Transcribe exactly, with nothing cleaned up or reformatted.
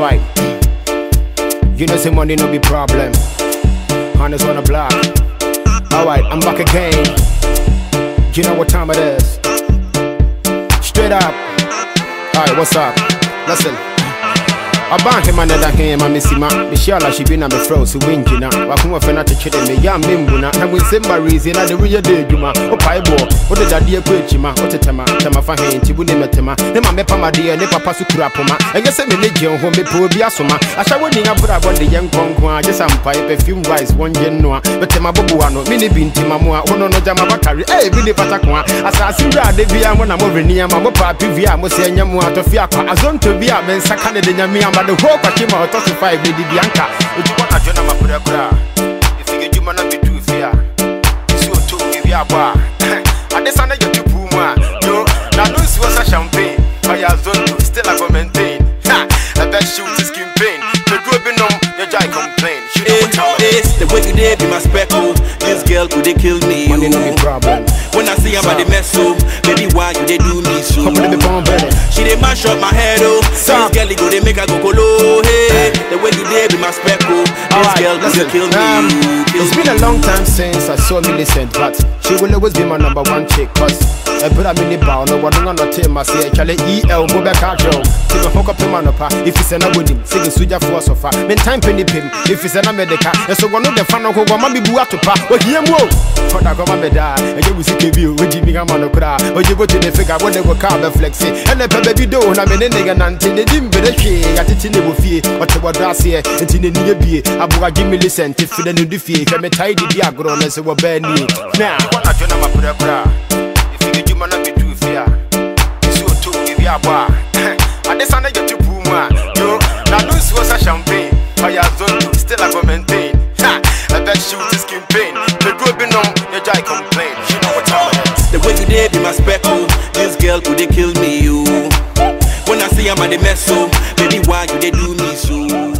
Alright. You know, say money no be problem. Honest on the block. Alright, I'm back again. You know what time it is. Straight up. Alright, what's up? Listen. I ban him under that game, I'm missing my Michelle. She been on the froze, wing, you know. I come off and I check me, young Mimbuna, and with Simba reason, I the real day, Juma, or Piebo, what did I dear Quechima, what a Tama, Tama Fahin, Tibunematema, Nema Mepa, dear, Nepa Passukurapoma, and yes, a religion whom be poor Biasoma. I shall win up about the young Conqua, just some pipe, a few rice, one genoa, but Tema Bobuano, Mini Bin Timamua, one on Jama Bakari, eh, Billy Patakwa, as I see that they be when I'm over near my papa, Via, Mosiamu, to Fiaca, Azonto, Via, Ben Sakana de Yamia. The whole Pachima to five Lady Bianca. If you want to join my Pura, if you get you man be too fair, so to give you a bar. And this under your Puma, yo, now those was a champagne. I Azonto still I go maintain. Ha, I bet shoot is skin pain. The dropping on your jai complain. It's the way you did be my speckle. This girl could they kill me? Money no be problem. When I see about the mess so, baby why you they do me so? She they mash up my head oh. This girl go they make her go colo. Hey, the way you did be my speckle. This girl could they kill me? Um, it's been a long time since I saw Millicent, but she will always be my number one chick. Cause I put a mini bow, no one on the team. I say, Charlie E L, go back out, Joe. Till I hook up the manapa. If it's an abudi, sing a suja for sofa. Men time penny pim. If it's an America, and so one of the fan of who want to be buatu pa. But here, whoa. For that, come and die. And you will see the view with Jimmy Gamanokra. But you go to the figure when they were carbon flexing. And the baby do, and I'm in a nigga until they didn't be the shade. At it in the buffet, or to what I say, and in the new beer. Abu give me listen to the new defeat. I'm a tidy diagro, as it were Benny. Now, what I don't know about if you get you man be too fair. So to give you a bar. And this under your Puma, yo, now this was a champagne. I Azonto still I go maintain. Ha, I bet shoot is skin pain. The dropping on your jai complain. You know what time it is. The way you did be my speckle. This girl could they kill me you? When I see I'm at the mess so, baby why you they do me so?